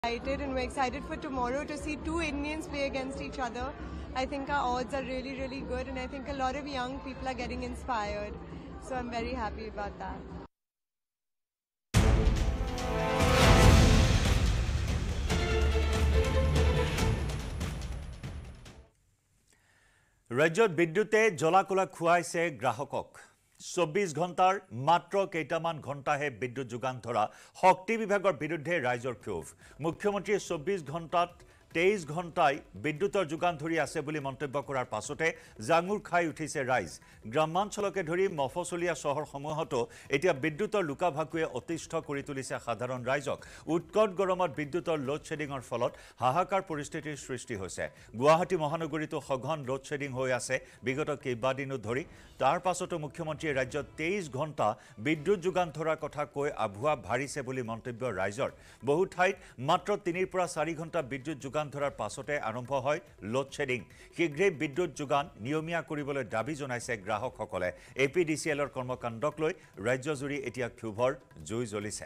excited, and we're excited for tomorrow to see two Indians play against each other. I think our odds are really, really good, and I think a lot of young people are getting inspired. So I'm very happy about that. ৰাজ্যত বিদ্যুতে জলাকলা খুৱাইছে গ্ৰাহকক 24 ঘণ্টাৰ মাত্ৰ কেইটামান ঘণ্টাহে বিদ্যুৎ যোগান ধৰা শক্তি বিভাগৰ বিৰুদ্ধে ৰাইজৰ ক্ষোভ মুখ্যমন্ত্ৰীয়ে 24 ঘণ্টাত 23 ঘণ্টাই বিদ্যুতৰ যোগান ধৰি আছে বুলি মন্তব্য কৰাৰ পাছতে জাঙুৰ খাই উঠিছে ৰাইজ গ্ৰামাঞ্চলকে ধৰি মফচলীয়া চহৰসমূহতো এতিয়া বিদ্যুতৰ লুকাভাকুৱে অতিষ্ঠ কৰি তুলিছে সাধাৰণ ৰাইজক উৎকট গৰমত বিদ্যুতৰ লোড শেডিংৰ ফলত হাহাকাৰ পৰিস্থিতিৰ সৃষ্টি হৈছে গুৱাহাটী মহানগৰীতো সঘন লোড শেডিং হৈ আছে বিগত কেইবাদিনো ধৰি তাৰ পাছতো মুখ্যমন্ত্ৰীয়ে ৰাজ্যত 23 ঘণ্টা বিদ্যুৎ যোগান ধৰাৰ কথা কৈ আভুৱা ভাৰিছে বুলি মন্তব্য ৰাইজৰ বহু ঠাইত মাত্ৰ 3 পৰা 4 ঘণ্টা বিদ্যুৎ যোগান ধৰাৰ পাছতে আৰম্ভ হয় লোড শেডিং শীঘ্ৰেই বিদ্যুৎ যোগান নিয়মীয়া কৰিবলৈ দাবী জনাইছে গ্ৰাহকসকলে এপিডিচিএলৰ কৰ্মকাণ্ডক লৈ ৰাজ্যজুৰি এতিয়া ক্ষোভৰ জুই জ্বলিছে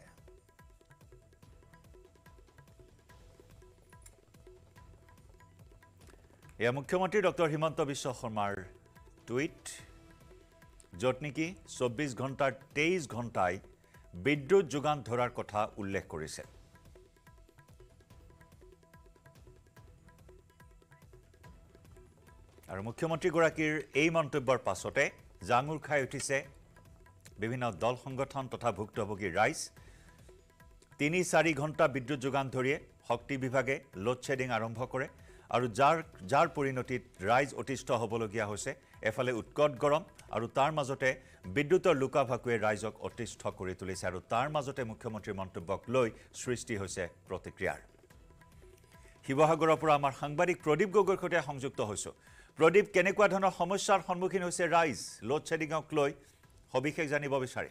এয়া মুখ্যমন্ত্ৰী ডক্টৰ হিমন্ত বিশ্ব শৰ্মাৰ টুইট য'ত নেকি 24 ঘণ্টাৰ 23 ঘণ্টাই বিদ্যুৎ যোগান ধৰাৰ কথা উল্লেখ কৰিছে আৰু মুখ্যমন্ত্ৰীগৰাকীৰ এই মন্তব্যৰ পাছতে জাঙুৰ খাই উঠিছে বিভিন্ন দল সংগঠন তথা ভুক্তভোগী ৰাইজ 3-4 ঘণ্টা বিদ্যুৎ যোগান ধৰিয়ে শক্তি বিভাগে লোড শেডিং আৰম্ভ কৰে আৰু যাৰ পৰিণতিত ৰাইজ অতিষ্ঠ হ'বলগীয়া হৈছে এফালে উৎকট গৰম আৰু তাৰ মাজতে বিদ্যুতৰ লুকাভাকুৱে ৰাইজক অতিষ্ঠ কৰি তুলিছে আৰু তাৰ মাজতে মুখ্যমন্ত্ৰীৰ মন্তব্যক লৈ সৃষ্টি হৈছে প্ৰতিক্ৰিয়াৰ শিৱসাগৰৰ পৰা আমাৰ সাংবাদিক প্ৰদীপ গগৈৰ সৈতে সংযুক্ত হৈছো প্ৰদীপ কেনেকুৱা ধৰণৰ সমস্যাৰ সন্মুখীন হৈছে ৰাইজ লোড শেডিংক লৈ সবিশেষ জানিব বিচাৰে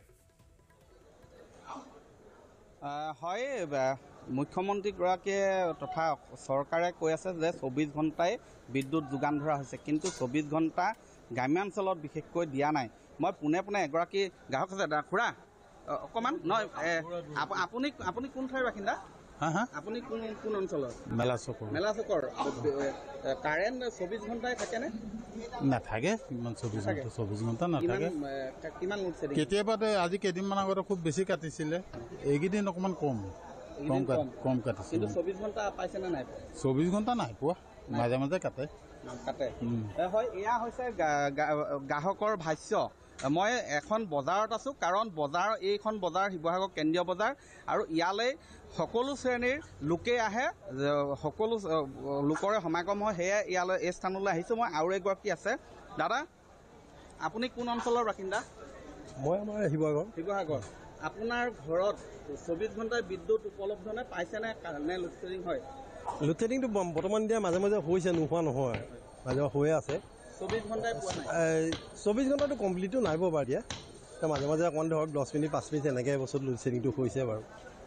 হয় মুখ্যমন্ত্ৰী গৰাকীয়ে তথা চৰকাৰে কৈ আছে যে 24 ঘণ্টাই বিদ্যুৎ যোগান ধৰা হৈছে কিন্তু 24 ঘণ্টা গ্ৰাম্যাঞ্চলত বিশেষকৈ দিয়া নাই মই পুনে এগৰাকী গ্ৰাহক আছে খুৰা অকমান নহয় আপুনি কোন ঠাইৰ বাসিন্দা আপুনি কোন অঞ্চলৰ মেলাচকৰ কাৰেণ্ট 24 ঘণ্টাই থাকেনে নাথাকে ইমান 24 ঘণ্টা নাথাকে কিমান কেতিয়াবা আজি কেইদিনমান আগতে খুব বেছি কাটিছিলে এইকেইদিন অকমান কম কাটিছে কিন্তু 24 ঘণ্টা পাইছেনে নাই 24 ঘণ্টা নাই পোৱা মাজে মাজে কাটে হয় এয়া হৈছে গ্ৰাহকৰ ভাষ্য মই এখন বজাৰত আছো কাৰণ এইখন বজাৰ শিৱসাগৰ কেন্দ্ৰীয় বজাৰ আৰু ইয়ালৈ সকলো শ্ৰেণীৰ লোকে আহে সকলো লোকৰে সমাগম হয় সেয়া ইয়ালৈ এই স্থানলৈ আহিছো মই আৰু এগৰাকী আছে দাদা আপুনি কোন অঞ্চলৰ বাসিন্দা মই আমাৰ শিৱসাগৰ আপোনাৰ ঘৰত 24 ঘণ্টাই বিদ্যুৎ উপলব্ধ নে পাইছেনে নে লোড শেডিং হয় লোড শেডিংটো বৰ্তমান এতিয়া মাজে মাজে হৈছে নোহোৱা নহয় মাজে হৈয়ে আছে 24 ঘণ্টাই পোৱা নাই 24 ঘণ্টাটো কমপ্লিটো নাই বাৰু এতিয়া মাজে মাজে অকণমান ধৰক 10 মিনিট 5 মিনিট এনেকৈ বছৰত লোড শেডিংটো হৈছে বাৰু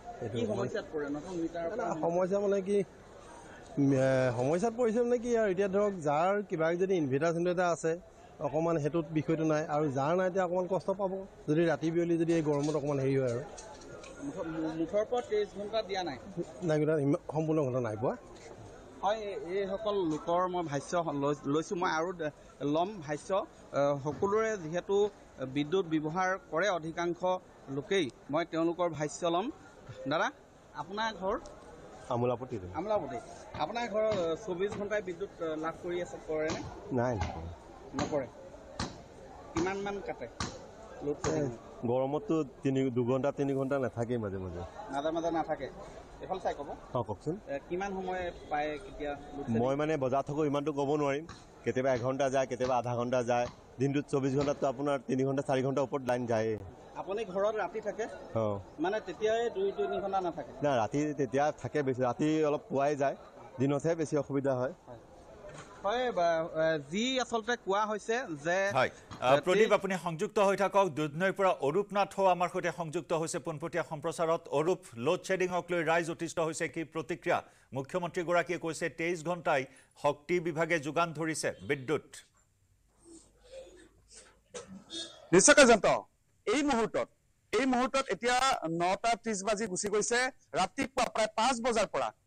সমস্যা মানে কি সমস্যাত পৰিছে মানে কি আৰু এতিয়া ধৰক যাৰ কিবা যদি ইনভাৰ্টাৰ আছে অকণমান সেইটোত বিষয়টো নাই আৰু যাৰ নাই এতিয়া অকণমান কষ্ট পাব যদি ৰাতি বিয়লি যদি এই গৰমত অকণমান হেৰি হয় আৰু মুঠৰ পৰা 23 ঘণ্টা দিয়া নাই সম্পূৰ্ণ ঘণ্টা নাই পোৱা হয় এইসকল লোকৰ মই ভাষ্য লৈছোঁ মই আৰু ল'ম ভাষ্য সকলোৰে যিহেতু বিদ্যুৎ ব্যৱহাৰ কৰে অধিকাংশ লোকেই মই তেওঁলোকৰ ভাষ্য ল'ম দাদা আপোনাৰ ঘৰ আমোলাপতি আপোনাৰ ঘৰৰ 24 ঘণ্টাই বিদ্যুৎ লাভ কৰি আছে কৰেনে নাই নকৰে কিমান মান কাটে গৰমততো 2 ঘণ্টা 3 ঘণ্টা নাথাকেই মাজে নাথাকে এইফালে চাই ক'ব কওকচোন কিমান সময় পায় কেতিয়া মই মানে বজাৰত থাকোঁ ইমানটো ক'ব নোৱাৰিম কেতিয়াবা 1 ঘণ্টা যায় কেতিয়াবা আধা ঘণ্টা যায় দিনটোত 24 ঘণ্টাততো আপোনাৰ 3 ঘণ্টা 4 ঘণ্টা ওপৰত লাইন যায় আপুনি ঘৰত ৰাতি থাকে মানে তেতিয়াই 2-3 ঘণ্টা নাথাকে না ৰাতি তেতিয়া থাকে বেছি ৰাতি অলপ পুৱাই যায় দিনতহে বেছি অসুবিধা হয় হয় যি আচলতে কোৱা হৈছে যে প্ৰদীপ আপুনি সংযুক্ত হৈ থাকক দুধনৈৰ পৰা অৰূপ নাথো আমাৰ সৈতে সংযুক্ত হৈছে পোনপটীয়া সম্প্ৰচাৰত অৰূপ লোড শেডিংক লৈ ৰাইজ অতিষ্ঠ হৈছে কি প্ৰতিক্ৰিয়া মুখ্যমন্ত্ৰীগৰাকীয়ে কৈছে 23 ঘণ্টাই শক্তি বিভাগে যোগান ধৰিছে বিদ্যুৎ নিশ্চয়জন্ত এই মুহূৰ্তত এতিয়া 9:30 বাজি গুচি গৈছে ৰাতিপুৱা প্ৰায় 5 বজাৰ পৰা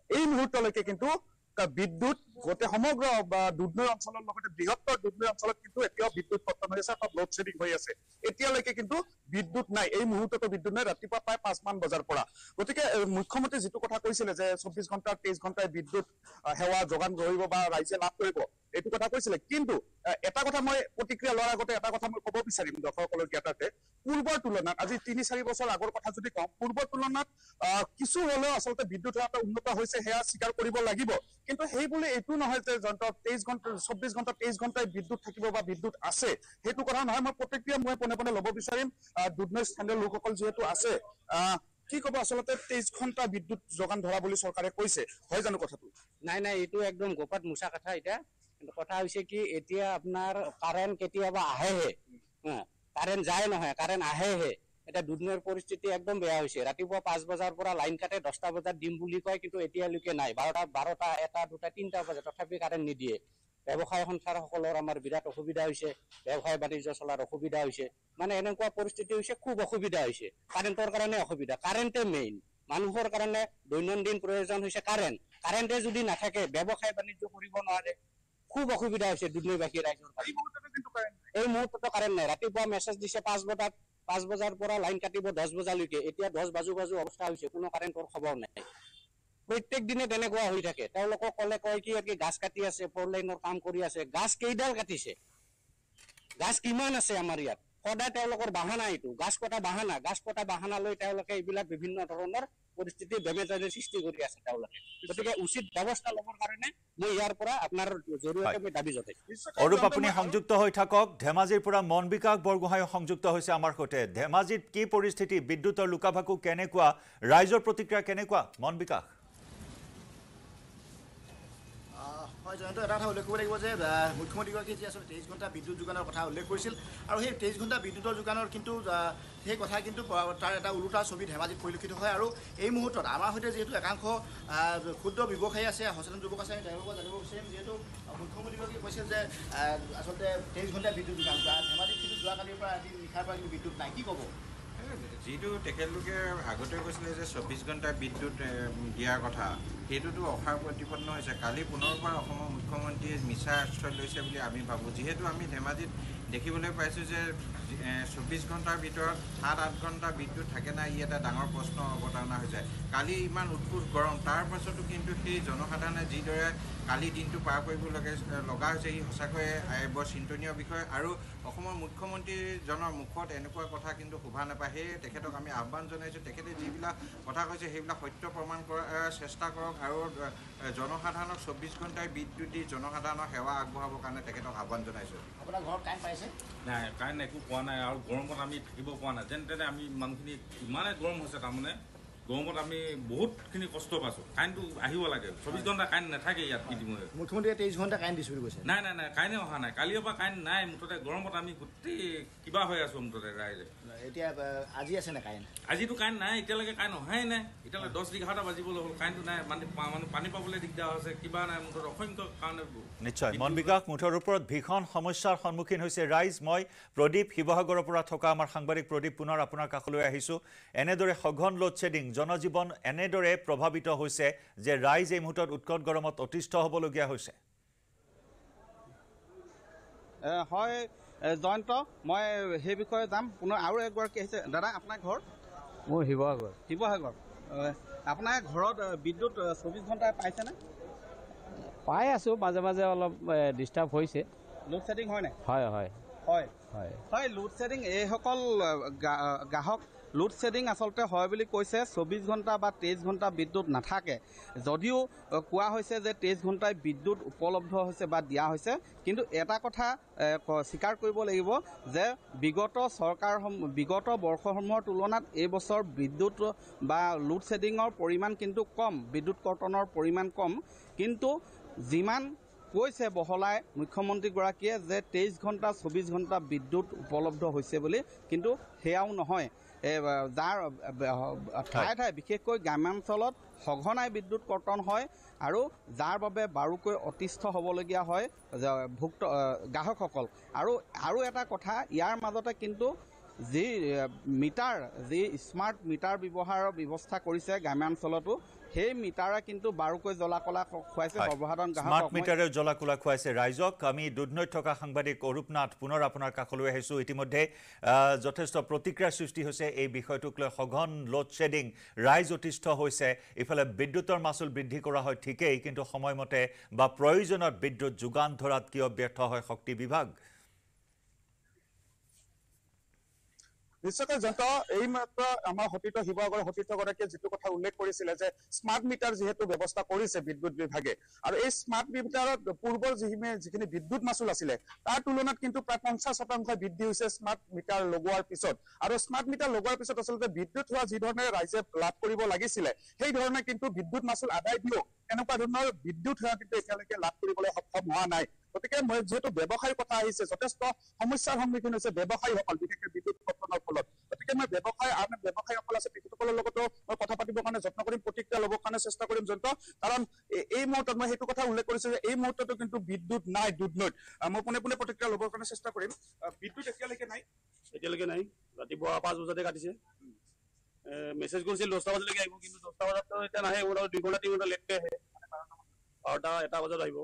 এই মুহূৰ্তলৈকে কিন্তু বিদ্যুৎ গোটেই সমগ্ৰ দুধনৈ অঞ্চলৰ লগতে বৃহত্তৰ দুধনৈ অঞ্চলত কিন্তু এতিয়াও বিদ্যুৎ পতন হৈ আছে অৰ্থাৎ লোড শ্বেডিং হৈ আছে এতিয়ালৈকে কিন্তু বিদ্যুৎ নাই এই মুহূৰ্ততো বিদ্যুৎ নাই ৰাতিপুৱা প্ৰায় 5 মান বজাৰ পৰা গতিকে মুখ্যমন্ত্ৰী যেটো কথা কৈছিলে যে 24 ঘণ্টা 23 ঘণ্টাই বিদ্যুৎ সেৱা যোগান ধৰিব বা ৰাইজে লাভ কৰিব এইটো কথা কৈছিলে কিন্তু এটা কথা মই প্ৰতিক্ৰিয়া লোৱাৰ আগতে এটা কথা মই ক'ব বিচাৰিম দৰ্শকসকলৰ জ্ঞাতাতে পূৰ্বৰ তুলনাত আজি 3-4 বছৰ আগৰ কথা যদি কওঁ পূৰ্বৰ তুলনাত কিছু হলেও আচলতে বিদ্যুৎ সেৱাটো উন্নত হৈছে সেয়া স্বীকাৰ কৰিব লাগিব কিন্তু সেই বুলি এইটো নহয় যে যন্ত্ৰ 23 ঘণ্টা 24 ঘণ্টা 23 ঘণ্টাই বিদ্যুৎ থাকিব বা বিদ্যুৎ আছে সেইটো কথা নহয় মই প্ৰতিক্ৰিয়া মই পোনে ল'ব বিচাৰিম দুধনৈ স্থানীয় লোকসকল যেহেতু আছে কি ক'ব আচলতে 23 ঘণ্টা বিদ্যুৎ যোগান ধৰা বুলি চৰকাৰে কৈছে হয় জানো কথাটো নাই এইটো একদম গোপাত মুছা কথা এটা কিন্তু কথা হৈছে কি এতিয়া আপোনাৰ কাৰেণ্ট কেতিয়াবা আহেহে কাৰেণ্ট যায় নহয় কাৰেণ্ট আহেহে এটা দুধনৈৰ পৰিস্থিতি একদম বেয়া হৈছে ৰাতিপুৱা 5 বজাৰ পৰা লাইন কাটে 10টা বজাত দিম বুলি কয় কিন্তু এতিয়ালৈকে নাই 12টা 1টা 2টা 3টা বজাত তথাপি কাৰেণ্ট নিদিয়ে ব্যৱসায় সঞ্চালকসকলৰ আমাৰ বিৰাট অসুবিধা হৈছে ব্যৱসায় বাণিজ্য চলাৰ অসুবিধা হৈছে মানে এনেকুৱা পৰিস্থিতি হৈছে খুব অসুবিধা হৈছে কাৰেণ্টৰ কাৰণে অসুবিধা কাৰেণ্টে মেইন মানুহৰ কাৰণে দৈনন্দিন প্ৰয়োজন হৈছে কাৰেণ্টে যদি নাথাকে ব্যৱসায় বাণিজ্য কৰিব নোৱাৰে খুব অসুবিধা হৈছে দুধনৈবাসী ৰাইজৰ এই মুহূৰ্ততো কাৰেণ্ট নাই ৰাতিপুৱা মেছেজ দিছে 5 বজাৰ পৰা লাইন কাটিব 10 বজালৈকে এতিয়া 10 বাজু অৱস্থা হৈছে কোনো কাৰেণ্টৰ খবৰ নাই প্ৰত্যেক দিনে তেনেকুৱা হৈ থাকে তেওঁলোকক কয় কি গাছ কাটি আছে 4 লাইনৰ কাম কৰি আছে গাছ কেইডাল কাটিছে গাছ কিমান আছে আমাৰ ইয়াত সদায় তেওঁলোকৰ বাহানা এইটো গাছ কটা বাহানা লৈ তেওঁলোকে এইবিলাক বিভিন্ন ধৰণৰ পৰিস্থিতি বেমেজালি সৃষ্টি কৰি আছে তেওঁলোকে গতিকে উচিত ব্যৱস্থা ল'বৰ কাৰণে মই ইয়াৰ পৰা আপোনাৰ জৰিয়তে মই দাবী জনাইছো অৰূপ আপুনি সংযুক্ত হৈ থাকক ধেমাজিৰ পৰা মন বিকাশ বৰগোহাঁই সংযুক্ত হৈছে আমাৰ সৈতে ধেমাজিত কি পৰিস্থিতি বিদ্যুতৰ লুকাভাকু কেনেকুৱা ৰাইজৰ প্ৰতিক্ৰিয়া কেনেকুৱা মন বিকাশ হয় জয়ন্ত এটা কথা উল্লেখ কৰিব লাগিব যে মুখ্যমন্ত্ৰীগৰাকীয়ে যি আচলতে 23 ঘণ্টা বিদ্যুৎ যোগানৰ কথা উল্লেখ কৰিছিল আৰু সেই 23 ঘণ্টা বিদ্যুতৰ যোগানৰ কিন্তু সেই কথা কিন্তু তাৰ এটা ওলোটা ছবি ধেমাজিত পৰিলক্ষিত হয় আৰু এই মুহূৰ্তত আমাৰ সৈতে যিহেতু একাংশ ক্ষুদ্ৰ ব্যৱসায়ী আছে সচেতন যুৱক আছে আমি তেওঁলোকক জানিব বিচাৰিম যিহেতু মুখ্যমন্ত্ৰীগৰাকীয়ে কৈছিল যে আচলতে 23 ঘণ্টা বিদ্যুৎ যোগান ধেমাজিত কিন্তু যোৱাকালিৰ পৰা আজি নিশাৰ পৰা কিন্তু বিদ্যুৎ নাই কি ক'ব যেটো তেখেতলোকে আগতে কৈছিলে যে 24 ঘণ্টা বিদ্যুৎ দিয়াৰ কথা সেইটোতো অসাৰ প্ৰতিপন্ন হৈছে কালি পুনৰবাৰ অসমৰ মুখ্যমন্ত্ৰীয়ে মিছা আশ্ৰয় লৈছে বুলি আমি ভাবোঁ যিহেতু আমি ধেমাজিত দেখিবলৈ পাইছোঁ যে 24 ঘণ্টাৰ ভিতৰত 7-8 ঘণ্টা বিদ্যুৎ থাকে নাই ই এটা ডাঙৰ প্ৰশ্ন অৱতাৰণা হৈ যায় কালি ইমান উৎকোচ গৰম তাৰ পাছতো কিন্তু সেই জনসাধাৰণে যিদৰে কালি দিনটো পাৰ কৰিব লগা হৈছে ই সঁচাকৈয়ে বৰ চিন্তনীয় বিষয় আৰু অসমৰ মুখ্যমন্ত্ৰীজনৰ মুখত এনেকুৱা কথা কিন্তু শোভা নাপায় সেয়ে তেখেতক আমি আহ্বান জনাইছোঁ তেখেতে যিবিলাক কথা কৈছে সেইবিলাক সত্য প্ৰমাণ কৰাৰ চেষ্টা কৰক আৰু জনসাধাৰণক 24 ঘণ্টাই বিদ্যুৎ দি জনসাধাৰণৰ সেৱা আগবঢ়াবৰ কাৰণে তেখেতক আহ্বান জনাইছোঁ আপোনাৰ ঘৰত কাৰেণ্ট পাইছে নাই কাৰেণ্ট একো পোৱা নাই আৰু গৰমত আমি থাকিব পৰা নাই যেন তেনে আমি মানুহখিনি ইমানে গৰম হৈছে তাৰমানে গৰমত আমি বহুতখিনি কষ্ট পাইছোঁ কাৰেণ্টটো আহিব লাগে 24 ঘণ্টা কাৰেণ্ট নাথাকে ইয়াত ইতিমধ্যে মুখ্যমন্ত্ৰীয়ে 23 ঘণ্টা কাৰেণ্ট দিছোঁ বুলি কৈছে নাই কাৰেণ্টে অহা নাই কালিৰ পৰা কাৰেণ্ট নাই মুঠতে গৰমত আমি গোটেই কিবা হৈ আছোঁ মুঠতে ৰাইজে এতিয়া আজি আছে নে কাৰেণ্ট আজিতো কাৰেণ্ট নাই এতিয়ালৈকে কাৰেণ্ট অহাই নাই এতিয়ালৈকে 10-11টা বাজিবলৈ হ'ল কাৰেণ্টটো নাই পানী পাবলৈ দিগদাৰ হৈছে কিবা নাই মুঠত অসংখ্য কাৰণে নিশ্চয় মন বিকাশ মুঠৰ ওপৰত ভীষণ সমস্যাৰ সন্মুখীন হৈছে ৰাইজ মই প্ৰদীপ শিৱসাগৰৰ পৰা থকা আমাৰ সাংবাদিক প্ৰদীপ পুনৰ আপোনাৰ কাষলৈ আহিছোঁ এনেদৰে সঘন লোড শ্বেডিং জনজীৱন এনেদৰে প্ৰভাৱিত হৈছে যে ৰাইজ এই মুহূৰ্তত উৎকট গৰমত অতিষ্ঠ হ'বলগীয়া হৈছে হয় জয়ন্ত মই সেই বিষয়ে যাম পুনৰ আৰু একগৰাকী আহিছে দাদা আপোনাৰ ঘৰ মোৰ শিৱসাগৰ আপোনাৰ ঘৰত বিদ্যুৎ 24 ঘণ্টা পাইছেনে পাই আছোঁ মাজে মাজে অলপ ডিষ্টাৰ্ব হৈছে লোড শ্বেডিং হয় নাই হয় লোড শ্বেডিং এইসকল গ্ৰাহক লোড শ্বেডিং আচলতে হয় বুলি কৈছে 24 ঘণ্টা বা 23 ঘণ্টা বিদ্যুৎ নাথাকে যদিও কোৱা হৈছে যে 23 ঘণ্টাই বিদ্যুৎ উপলব্ধ হৈছে বা দিয়া হৈছে কিন্তু এটা কথা স্বীকাৰ কৰিব লাগিব যে বিগত বৰ্ষসমূহৰ তুলনাত এই বছৰ বিদ্যুৎ বা লোড শ্বেডিঙৰ পৰিমাণ কিন্তু কম বিদ্যুৎ কৰ্তনৰ পৰিমাণ কম কিন্তু যিমান কৈছে বহলাই মুখ্যমন্ত্ৰীগৰাকীয়ে যে 23 ঘণ্টা 24 ঘণ্টা বিদ্যুৎ উপলব্ধ হৈছে বুলি কিন্তু সেয়াও নহয় যাৰ ঠায়ে বিশেষকৈ গ্ৰাম্যাঞ্চলত সঘনাই বিদ্যুৎ কৰ্তন হয় আৰু যাৰ বাবে বাৰুকৈ অতিষ্ঠ হ'বলগীয়া হয় গ্ৰাহকসকল আৰু এটা কথা ইয়াৰ মাজতে কিন্তু যি স্মাৰ্ট মিটাৰ ব্যৱহাৰৰ ব্যৱস্থা কৰিছে গ্ৰাম্যাঞ্চলতো সেই মিটাৰে কিন্তু বাৰুকৈ জ্বলা-কলা খুৱাইছে সৰ্বসাধাৰণ গ্ৰাহকক। স্মাৰ্ট মিটাৰে জ্বলা-কলা খুৱাইছে ৰাইজক। আমি দুধনৈত থকা সাংবাদিক অৰূপনাথ পুনৰ আপোনাৰ কাষলৈ আহিছোঁ। ইতিমধ্যে যথেষ্ট প্ৰতিক্ৰিয়াৰ সৃষ্টি হৈছে এই বিষয়টোক লৈ। সঘন লোড শ্বেডিং, ৰাইজ অতিষ্ঠ হৈছে। ইফালে বিদ্যুতৰ মাচুল বৃদ্ধি কৰা হয় ঠিকেই, কিন্তু সময়মতে বা প্ৰয়োজনত বিদ্যুৎ যোগান ধৰাত কিয় ব্যৰ্থ হয় শক্তি বিভাগ? নিশ্চয়কৈ জয়ন্ত, এই মাত্ৰ আমাৰ সতীৰ্থ শিৱসাগৰৰ সতীৰ্থগৰাকীয়ে যিটো কথা উল্লেখ কৰিছিলে যে স্মাৰ্ট মিটাৰ যিহেতু ব্যৱস্থা কৰিছে বিদ্যুৎ বিভাগে, আৰু এই স্মাৰ্ট মিটাৰত পূৰ্বৰ যিখিনি বিদ্যুৎ মাচুল আছিলে তাৰ তুলনাত কিন্তু প্ৰায় 50% বৃদ্ধি হৈছে স্মাৰ্ট মিটাৰ লগোৱাৰ পিছত। আৰু স্মাৰ্ট মিটাৰ লগোৱাৰ পিছত আচলতে বিদ্যুৎ হোৱা যি ধৰণে ৰাইজে লাভ কৰিব লাগিছিলে সেই ধৰণে কিন্তু বিদ্যুৎ মাচুল আদায় দিও এনেকুৱা ধৰণৰ বিদ্যুৎ সেৱা কিন্তু এতিয়ালৈকে লাভ কৰিবলৈ সক্ষম হোৱা নাই। গতিকে মই যিহেতু ব্যৱসায়ৰ কথা আহিছে, যথেষ্ট সমস্যাৰ সন্মুখীন হৈছে ব্যৱসায়ীসকল, বিশেষকৈ বিদ্যুৎ কৰ্তনৰ ফলত। গতিকে মই ব্যৱসায়ীসকল আছে তেখেতসকলৰ লগতো মই কথা পাতিবৰ কাৰণে যত্ন কৰিম, প্ৰতিক্ৰিয়া ল'বৰ কাৰণে চেষ্টা কৰিম জয়ন্ত। কাৰণ এই মুহূৰ্তত মই সেইটো কথা উল্লেখ কৰিছো যে এই মুহূৰ্ততো কিন্তু বিদ্যুৎ নাই দুধনৈত। মই পোনে পোনে প্ৰতিক্ৰিয়া ল'বৰ কাৰণে চেষ্টা কৰিম। বিদ্যুৎ এতিয়ালৈকে নাই ৰাতিপুৱা 5 বজাতে কাটিছে। মেছেজ কৰিছিল 10টা বজালৈকে আহিব, কিন্তু 10টা বজাততো এতিয়া নাহে, 2 ঘণ্টা 3 ঘণ্টা লেটকে আহে। 12টা 1টা বজাত আহিব।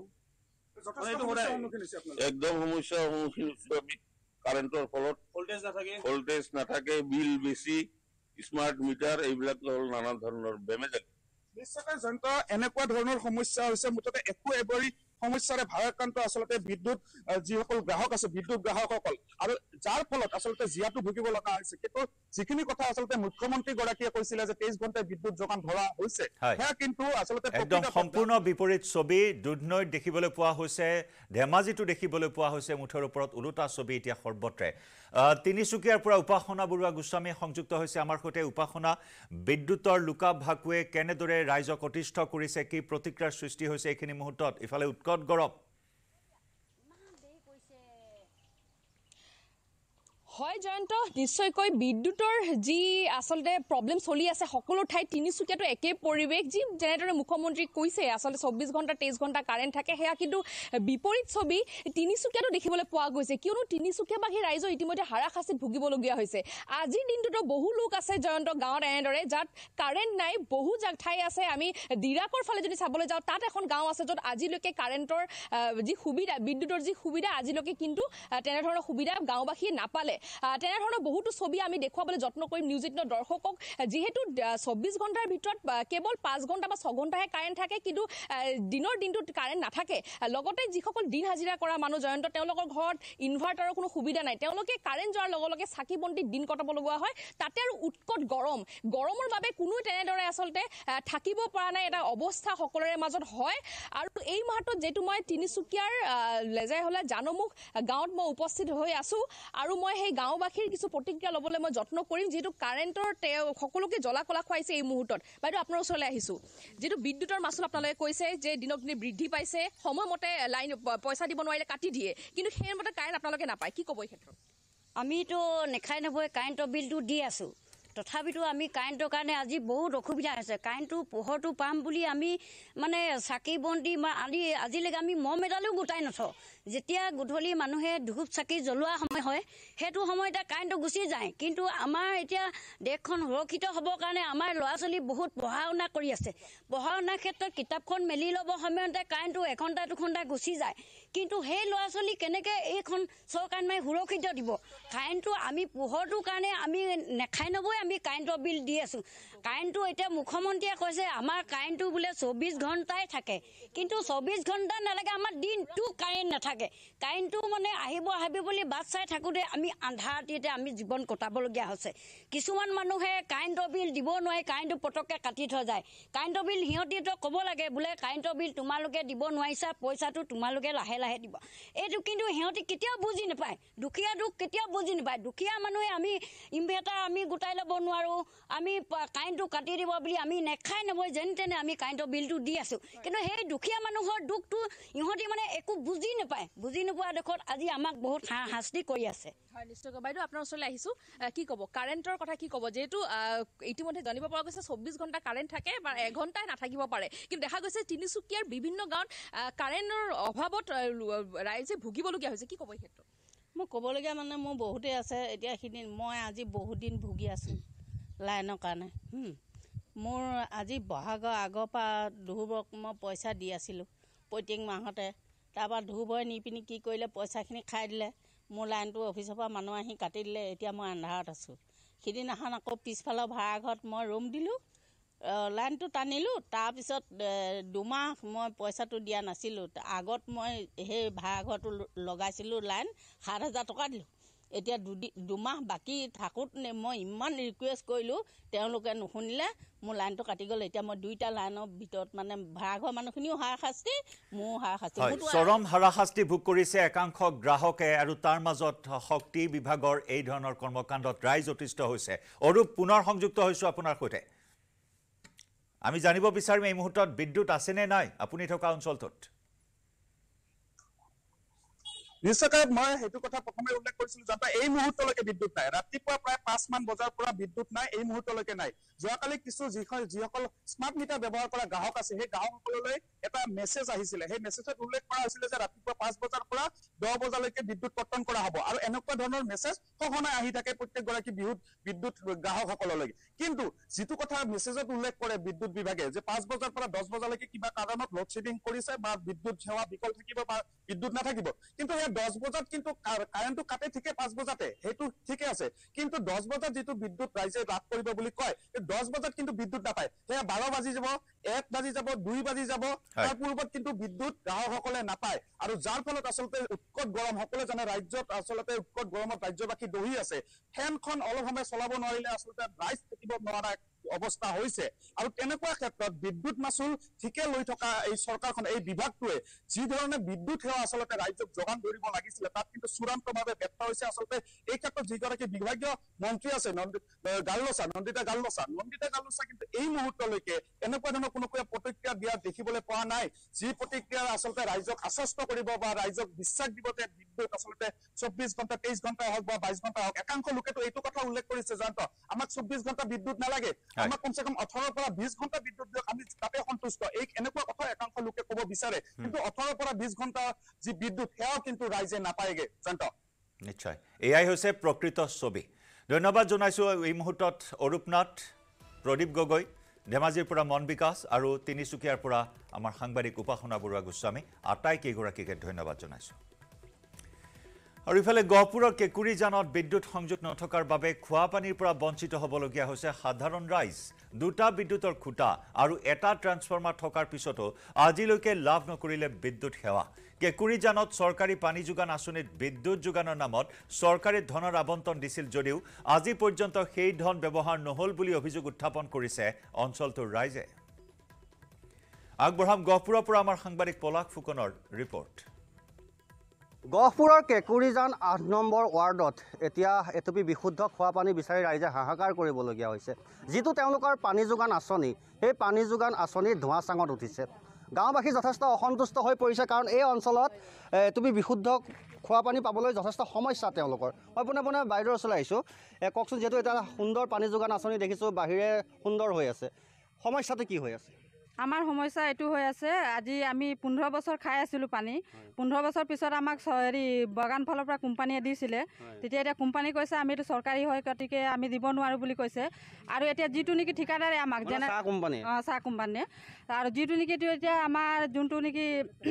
একদম সমস্যাৰ সন্মুখীন হৈছো আমি। কাৰেণ্টৰ ফলত ভোল্টেজ নাথাকে, বিল বেছি, স্মাৰ্ট মিটাৰ এইবিলাক হ'ল নানা ধৰণৰ বেমেজালি। নিশ্চয়কৈ জয়ন্ত, এনেকুৱা ধৰণৰ সমস্যা হৈছে মুঠতে এবাৰী সমস্যাৰে ভাৰাক্ৰান্ত আচলতে বিদ্যুৎ যিসকল গ্ৰাহক আছে বিদ্যুৎ গ্ৰাহকসকল, আৰু যাৰ ফলত আচলতে জীয়াটো ভুগিব লগা হৈছে। কিন্তু যিখিনি কথা আচলতে মুখ্যমন্ত্ৰীগৰাকীয়ে কৈছিলে যে 23 ঘণ্টাই বিদ্যুৎ যোগান ধৰা হৈছে, সেয়া কিন্তু আচলতে একদম সম্পূৰ্ণ বিপৰীত ছবি দুধনৈত দেখিবলৈ পোৱা হৈছে, ধেমাজিতো দেখিবলৈ পোৱা হৈছে। মুঠৰ ওপৰত ওলোটা ছবি এতিয়া সৰ্বত্ৰে। তিনিচুকীয়াৰ পৰা উপাসনা বৰুৱা গোস্বামী সংযুক্ত হৈছে আমাৰ সৈতে। উপাসনা, বিদ্যুতৰ লুকা ভাকুৱে কেনেদৰে ৰাইজক অতিষ্ঠ কৰিছে, কি প্ৰতিক্ৰিয়াৰ সৃষ্টি হৈছে এইখিনি মুহূৰ্তত? ইফালে উৎকট গৰম। হয় জয়ন্ত, নিশ্চয়কৈ বিদ্যুতৰ যি আচলতে প্ৰব্লেম চলি আছে সকলো ঠাইত তিনিচুকীয়াটো একে পৰিৱেশ। যি যেনেদৰে মুখ্যমন্ত্ৰীক কৈছে আচলতে 24 ঘণ্টা 23 ঘণ্টা কাৰেণ্ট থাকে, সেয়া কিন্তু বিপৰীত ছবি তিনিচুকীয়াটো দেখিবলৈ পোৱা গৈছে। কিয়নো তিনিচুকীয়াবাসী ৰাইজৰ ইতিমধ্যে হাৰাশাস্তিত ভুগিবলগীয়া হৈছে। আজিৰ দিনটোতো বহু লোক আছে জয়ন্ত গাঁৱত এনেদৰে যাত কাৰেণ্ট নাই। বহু ঠাই আছে, আমি দিৰাকৰ ফালে যদি চাবলৈ যাওঁ তাত এখন গাঁও আছে য'ত আজিলৈকে কাৰেণ্টৰ যি সুবিধা, বিদ্যুতৰ যি সুবিধা আজিলৈকে কিন্তু তেনেধৰণৰ সুবিধা গাঁওবাসীয়ে নাপালে। তেনেধৰণৰ বহুতো ছবি আমি দেখুৱাবলৈ যত্ন কৰিম নিউজ 18 দৰ্শকক। যিহেতু 24 ঘণ্টাৰ ভিতৰত কেৱল 5 ঘণ্টা বা 6 ঘণ্টাহে কাৰেণ্ট থাকে, কিন্তু দিনৰ দিনটোত কাৰেণ্ট নাথাকে। লগতে যিসকল দিন হাজিৰা কৰা মানুহ জয়ন্ত, তেওঁলোকৰ ঘৰত ইনভাৰ্টাৰৰ কোনো সুবিধা নাই। তেওঁলোকে কাৰেণ্ট যোৱাৰ লগে লগে চাকি বন্তিত দিন কটাব লগা হয়। তাতে আৰু উৎকট গৰমৰ বাবে কোনো তেনেদৰে আচলতে থাকিব পৰা নাই এটা অৱস্থা সকলোৰে মাজত হয়। আৰু এই মাহটোত যিহেতু মই তিনিচুকীয়াৰ লেজাইহলা জানমুখ গাঁৱত মই উপস্থিত হৈ আছো, আৰু মই সেই গাঁওবাসীৰ কিছু প্ৰতিক্ৰিয়া ল'বলৈ মই যত্ন কৰিম। যিহেতু কাৰেণ্টৰ সকলোকে জ্বলা কলা খুৱাইছে এই মুহূৰ্তত। বাইদেউ আপোনাৰ ওচৰলৈ আহিছোঁ। যিহেতু বিদ্যুতৰ মাচুল আপোনালোকে কৈছে যে দিনক দিনে বৃদ্ধি পাইছে, সময়মতে লাইন পইচা দিব নোৱাৰিলে কাটি দিয়ে, কিন্তু সেইমতে কাৰেণ্ট আপোনালোকে নাপায়, কি ক'ব এই ক্ষেত্ৰত? আমিতো নেখাই নবৈ কাৰেণ্টৰ বিলটো দি আছোঁ, তথাপিতো আমি কাৰেণ্টৰ কাৰণে আজি বহুত অসুবিধা হৈছে। কাৰেণ্টটো পোহৰটো পাম বুলি আমি মানে চাকি বন্তি আজিলৈকে আমি মম এডালো গোটাই নথওঁ। যেতিয়া গধূলি মানুহে ধূপ চাকি জ্বলোৱা সময় হয়, সেইটো সময়তে কাৰেণ্টটো গুচি যায়। কিন্তু আমাৰ এতিয়া দেশখন সুৰক্ষিত হ'বৰ কাৰণে আমাৰ ল'ৰা ছোৱালী বহুত পঢ়া শুনা কৰি আছে। পঢ়া শুনাৰ ক্ষেত্ৰত কিতাপখন মেলি ল'ব সময়তে কাৰেণ্টটো 1 ঘণ্টা 2 ঘণ্টা গুচি যায়। কিন্তু সেই ল'ৰা ছোৱালী কেনেকৈ এইখন চৰকাৰ মানে সুৰক্ষিত দিব? কাৰেণ্টটো আমি পোহৰটোৰ কাৰণে আমি নেখাই নবৈ আমি কাৰেণ্টৰ বিল দি আছোঁ। কাৰেণ্টটো এতিয়া মুখ্যমন্ত্ৰীয়ে কৈছে আমাৰ কাৰেণ্টটো বোলে 24 ঘণ্টাই থাকে, কিন্তু 24 ঘণ্টা নালাগে, আমাৰ দিনটো কাৰেণ্ট নাথাকে। কাৰেণ্টটো মানে আহিব বুলি বাট চাই থাকোঁতে আমি আন্ধাৰ ৰাতিতে আমি জীৱন কটাবলগীয়া হৈছে। কিছুমান মানুহে কাৰেণ্টৰ বিল দিব নোৱাৰি, কাৰেণ্টটো পটককৈ কাটি থৈ যায়। কাৰেণ্টৰ বিল সিহঁতিতো ক'ব লাগে বোলে কাৰেণ্টৰ বিল তোমালোকে দিব নোৱাৰিছা, পইচাটো তোমালোকে লাহে লাহে দিব। এইটো কিন্তু সিহঁতি কেতিয়াও বুজি নাপায়, দুখীয়া দুখ কেতিয়াও বুজি নাপায়। দুখীয়া মানুহে আমি ইনভাৰ্টাৰ আমি গোটাই ল'ব নোৱাৰোঁ, আমি কাৰেণ্টটো কাটি দিব বুলি আমি নেখাই নবৈ যেনে তেনে আমি কাৰেণ্টৰ বিলটো দি আছোঁ। কিন্তু সেই দুখীয়া মানুহৰ দুখটো ইহঁতি মানে একো বুজি নাপায়। বুজি নোপোৱা দেখত আজি আমাক বহুত শাস্তি কৰি আছে। হয় নিশ্চয়কৈ। বাইদেউ আপোনাৰ ওচৰলৈ আহিছোঁ, কি ক'ব কাৰেণ্টৰ কথা? কি ক'ব যিহেতু ইতিমধ্যে জানিব পৰা গৈছে 24 ঘণ্টা কাৰেণ্ট থাকে বা 1 ঘণ্টাই নাথাকিব পাৰে, কিন্তু দেখা গৈছে তিনিচুকীয়াৰ বিভিন্ন গাঁৱত কাৰেণ্টৰ অভাৱত ৰাইজে ভুগিবলগীয়া হৈছে, কি ক'ব এই ক্ষেত্ৰত? মোৰ ক'বলগীয়া মানে মোৰ বহুতেই আছে। এতিয়া এইখিনি মই আজি বহুত দিন ভুগি আছোঁ লাইনৰ কাৰণে। মোৰ আজি বহাগৰ আগৰ পৰা ধুবক মই পইচা দি আছিলোঁ প্ৰত্যেক মাহতে তাৰপৰা ধুবই নি পিনি কি কৰিলে পইচাখিনি খাই দিলে মোৰ লাইনটো অফিচৰ পৰা মানুহ আহি কাটি দিলে এতিয়া মই আন্ধাৰত আছোঁ সিদিনাখন আকৌ পিছফালৰ ভাড়া ঘৰত মই ৰুম দিলোঁ লাইনটো টানিলোঁ তাৰপিছত 2 মাহ মই পইচাটো দিয়া নাছিলোঁ আগত মই সেই ভাড়া ঘৰটো লগাইছিলোঁ লাইন 7,000 টকা দিলোঁ এতিয়া 2 মাহ বাকী থাকোঁতে মই ইমান ৰিকুৱেষ্ট কৰিলোঁ তেওঁলোকে নুশুনিলে মোৰ লাইনটো কাটি গ'ল এতিয়া মই 2টা লাইনৰ ভিতৰত মানে ভাড়াঘৰ মানুহখিনিও হাৰাশাস্তি মোৰ হাৰাশাস্তি চৰম হাৰাশাস্তি ভোগ কৰিছে একাংশ গ্ৰাহকে আৰু তাৰ মাজত শক্তি বিভাগৰ এই ধৰণৰ কৰ্মকাণ্ডত ৰাইজ অতিষ্ঠ হৈছে অৰূপ পুনৰ সংযুক্ত হৈছোঁ আপোনাৰ সৈতে আমি জানিব বিচাৰিম এই মুহূৰ্তত বিদ্যুৎ আছে নে নাই আপুনি থকা অঞ্চলটোত নিশ্চয়কৈ মই সেইটো কথা প্ৰথমে উল্লেখ কৰিছিলো যে এই মুহূৰ্তলৈকে বিদ্যুৎ নাই ৰাতিপুৱা প্ৰায় 5 মান বজাৰ পৰা বিদ্যুৎ নাই এই মুহূৰ্তলৈকে নাই যোৱাকালি কিছু যিসকল স্মাৰ্ট মিটাৰ ব্যৱহাৰ কৰা গ্ৰাহক আছে সেই গ্ৰাহকসকললৈ এটা মেছেজ আহিছিলে সেই মেছেজত উল্লেখ কৰা হৈছিলে যে ৰাতিপুৱা 5 বজাৰ পৰা 10 বজালৈকে বিদ্যুৎ কৰ্তন কৰা হ'ব আৰু এনেকুৱা ধৰণৰ মেছেজ সঘনাই আহি থাকে প্ৰত্যেকগৰাকী বিদ্যুৎ গ্ৰাহকসকললৈ কিন্তু যিটো কথা মেছেজত উল্লেখ কৰে বিদ্যুৎ বিভাগে যে 5 বজাৰ পৰা 10 বজালৈকে কিবা কাৰণত লোড শেডিং কৰিছে বা বিদ্যুৎ সেৱা বিকল থাকিব বা বিদ্যুৎ নাথাকিব কিন্তু 10 বজাত কিন্তু কাৰেণ্টটো কাটে ঠিকে 5 বজাতে সেইটো ঠিকে আছে কিন্তু 10 বজাত যেটো বিদ্যুৎ ৰাইজে লাভ কৰিব বুলি কয় 10 বজাত কিন্তু বিদ্যুৎ নাপায় সেয়া 12 বাজি যাব 1 বাজি যাব 2 বাজি যাব তাৰ পূৰ্বত কিন্তু বিদ্যুৎ গ্ৰাহকসকলে নাপায় আৰু যাৰ ফলত আচলতে উৎকট গৰম সকলে জানে ৰাজ্যত আচলতে উৎকট গৰমত ৰাজ্যবাসী দহি আছে ফেনখন অলপ সময় চলাব নোৱাৰিলে আচলতে ৰাইজ থাকিব নোৱাৰা অৱস্থা হৈছে আৰু তেনেকুৱা ক্ষেত্ৰত বিদ্যুৎ মাচুল ঠিকে লৈ থকা এই চৰকাৰখন এই বিভাগটোৱে যি ধৰণে বিদ্যুৎ সেৱা আচলতে ৰাজ্যক যোগান ধৰিব লাগিছিলে তাত কিন্তু চূড়ান্তভাৱে ব্যৰ্থ হৈছে আচলতে এই ক্ষেত্ৰত যিগৰাকী বিভাগীয় মন্ত্ৰী আছে নন্দিতা গাললোচা কিন্তু এই মুহূৰ্তলৈকে এনেকুৱা ধৰণৰ কোনো প্ৰতিক্ৰিয়া দিয়া দেখিবলৈ পোৱা নাই যি প্ৰতিক্ৰিয়া আচলতে ৰাইজক আশ্বস্ত কৰিব বা ৰাইজক বিশ্বাস দিব যে বিদ্যুৎ আচলতে 24 ঘণ্টা 23 ঘণ্টা হওক বা 22 ঘণ্টা হওক একাংশ লোকেতো এইটো কথা উল্লেখ কৰিছে জানত আমাক 24 ঘণ্টা বিদ্যুৎ নালাগে আমাক কমসে কম 18 পৰা 20 ঘণ্টা বিদ্যুৎ দিয়ক আমি তাতে সন্তুষ্ট এই এনেকুৱা কথা একাংশ লোকে ক'ব বিচাৰে কিন্তু 18 পৰা 20 ঘণ্টা যি বিদ্যুৎ সেয়াও কিন্তু ৰাইজে নাপায়গে জানত নিশ্চয় এয়াই হৈছে প্ৰকৃত ছবি ধন্যবাদ জনাইছো এই মুহূৰ্তত অৰূপনাথ প্ৰদীপ গগৈ ধেমাজিৰ পৰা মন বিকাশ আৰু তিনিচুকীয়াৰ পৰা আমাৰ সাংবাদিক উপাসনা বৰুৱা গোস্বামী আটাইকেইগৰাকীকে ধন্যবাদ জনাইছো আৰু ইফালে গহপুৰৰ কেকুৰিজানত বিদ্যুৎ সংযোগ নথকাৰ বাবে খোৱা পানীৰ পৰা বঞ্চিত হ'বলগীয়া হৈছে সাধাৰণ ৰাইজ 2টা বিদ্যুৎৰ খুঁটা আৰু এটা ট্ৰান্সফৰ্মাৰ থকাৰ পিছতো আজিলৈকে লাভ নকৰিলে বিদ্যুৎ সেৱা কেকুৰিজানত চৰকাৰী পানী যোগান আঁচনিত বিদ্যুৎ যোগানৰ নামত চৰকাৰী ধনৰ আবণ্টন দিছিল যদিও আজি পৰ্যন্ত সেই ধন ব্যৱহাৰ নহল বুলি অভিযোগ উত্থাপন কৰিছে অঞ্চলটোৰ ৰাইজে আগবঢ়াম গহপুৰৰ পৰা আমাৰ সাংবাদিক পলাশ ফুকনৰ ৰিপৰ্ট গহপুৰৰ কেকুৰিজান 8 নম্বৰ ৱাৰ্ডত এতিয়া এটুপি বিশুদ্ধ খোৱা পানী বিচাৰি ৰাইজে হাহাকাৰ কৰিবলগীয়া হৈছে যিটো তেওঁলোকৰ পানী যোগান আঁচনি সেই পানী যোগান আঁচনি ধোঁৱাচাঙত উঠিছে গাঁওবাসী যথেষ্ট অসন্তুষ্ট হৈ পৰিছে কাৰণ এই অঞ্চলত এটুপি বিশুদ্ধ খোৱা পানী পাবলৈ যথেষ্ট সমস্যা তেওঁলোকৰ মই পোনে বাইদেউৰ ওচৰলৈ আহিছোঁ কওকচোন যিহেতু এটা সুন্দৰ পানী যোগান আঁচনি দেখিছোঁ বাহিৰে সুন্দৰ হৈ আছে সমস্যাটো কি হৈ আছে আমাৰ সমস্যা এইটো হৈ আছে আজি আমি 15 বছৰ খাই আছিলোঁ পানী 15 বছৰ পিছত আমাক বাগান ফালৰ পৰা কোম্পানীয়ে দিছিলে তেতিয়া এতিয়া কোম্পানী কৈছে আমি এইটো চৰকাৰী হয় গতিকে আমি দিব নোৱাৰোঁ বুলি কৈছে আৰু এতিয়া যিটো নেকি ঠিকাদাৰে আমাক যেনে চাহ কোম্পানীয়ে আৰু যিটো নেকি এতিয়া আমাৰ যোনটো নেকি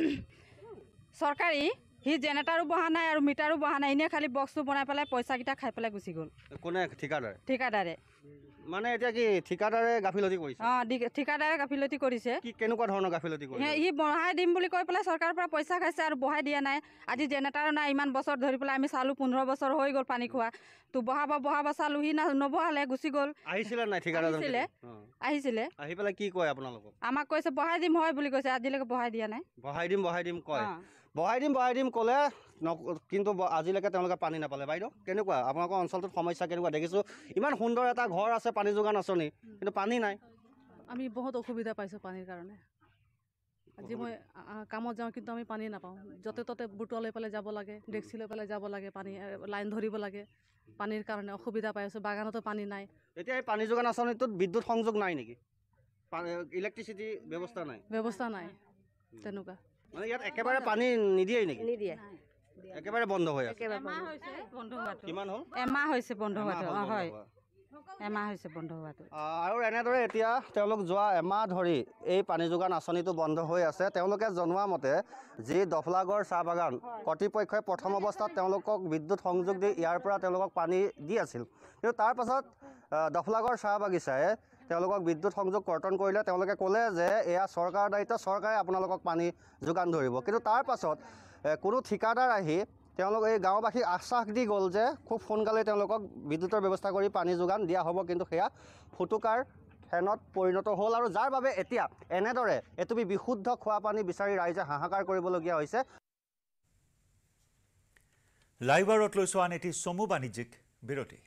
চৰকাৰী সি জেনেটাৰো বহা নাই আৰু মিটাৰো বহা নাই এনে খালি বক্সটো বনাই পেলাই পইচাকেইটা খাই পেলাই গুচি গ'ল কোনে ঠিকাদাৰে মানে এতিয়া কি ঠিকাদাৰে গাফিলতি কৰিছে ঠিকাদাৰে গাফিলতি কৰিছে কি কেনেকুৱা ধৰণৰ গাফিলতি কৰিছে ই বঢ়াই দিম বুলি কৈ পেলাই চৰকাৰৰ পৰা পইচা খাইছে আৰু বঢ়াই দিয়া নাই আজি জেনেটাৰো নাই ইমান বছৰ ধৰি পেলাই আমি চালোঁ 15 বছৰ হৈ গ'ল পানী খোৱা তো বহাব চালোঁ সি নবহালে গুচি গ'ল আহিছিলে নাই ঠিকাদাৰ আহিছিলে আহি পেলাই কি কয় আপোনালোকক আমাক কৈছে বঢ়াই দিম হয় বুলি কৈছে আজিলৈকে বঢ়াই দিয়া নাই বঢ়াই দিম কয় বঢ়াই দিম ক'লে কিন্তু আজিলৈকে তেওঁলোকে পানী নাপালে বাইদেউ কেনেকুৱা আপোনালোকৰ অঞ্চলটোত সমস্যা কেনেকুৱা দেখিছোঁ ইমান সুন্দৰ এটা ঘৰ আছে পানী যোগান আঁচনি কিন্তু পানী নাই আমি বহুত অসুবিধা পাইছোঁ পানীৰ কাৰণে আজি মই কামত যাওঁ কিন্তু আমি পানী নাপাওঁ য'তে ত'তে বুটুৱা লৈ পেলাই যাব লাগে ডেক্সি লৈ পেলাই যাব লাগে পানী লাইন ধৰিব লাগে পানীৰ কাৰণে অসুবিধা পাই আছোঁ বাগানতো পানী নাই এতিয়া এই পানী যোগান আঁচনিটোত বিদ্যুৎ সংযোগ নাই নেকি ইলেক্ট্ৰিচিটি ব্যৱস্থা নাই তেনেকুৱা মানে ইয়াত একেবাৰে পানী নিদিয়ে নেকি নিদিয়ে একেবাৰে বন্ধ হৈ আছে বন্ধ হোৱাটো কিমান হ'ল এমাহ হৈছে বন্ধ হোৱাটো হয় এমাহ হৈছে বন্ধ হোৱাটো। আৰু এনেদৰে এতিয়া তেওঁলোক যোৱা এমাহ ধৰি এই পানী যোগান আঁচনিটো বন্ধ হৈ আছে। তেওঁলোকে জনোৱা মতে যি দফলাগড় চাহ বাগান কৰ্তৃপক্ষই প্ৰথম অৱস্থাত তেওঁলোকক বিদ্যুৎ সংযোগ দি ইয়াৰ পৰা তেওঁলোকক পানী দি আছিল, কিন্তু তাৰ পাছত দফলাগড় চাহ বাগিচাই তেওঁলোকক বিদ্যুৎ সংযোগ কৰ্তন কৰিলে। তেওঁলোকে ক'লে যে এয়া চৰকাৰৰ দায়িত্ব, চৰকাৰে আপোনালোকক পানী যোগান ধৰিব। কিন্তু তাৰ পাছত কোনো ঠিকাদাৰ আহি তেওঁলোক এই গাঁওবাসীক আশ্বাস দি গ'ল যে খুব সোনকালে তেওঁলোকক বিদ্যুতৰ ব্যৱস্থা কৰি পানী যোগান দিয়া হ'ব, কিন্তু সেয়া ফুটুকাৰ ফেনত পৰিণত হ'ল। আৰু যাৰ বাবে এতিয়া এনেদৰে এটুপি বিশুদ্ধ খোৱা পানী বিচাৰি ৰাইজে হাহাকাৰ কৰিবলগীয়া হৈছে। লাইভাৰত লৈছোঁ আন এটি চমু বাণিজ্যিক বিৰতি।